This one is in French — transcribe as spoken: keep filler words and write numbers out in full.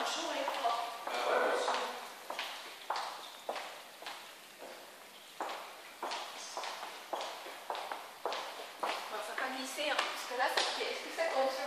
chaud et froid. Ah ouais, aussi. Bon, ça va pas glisser, hein, parce que là, ça fait. Est-ce que ça compte?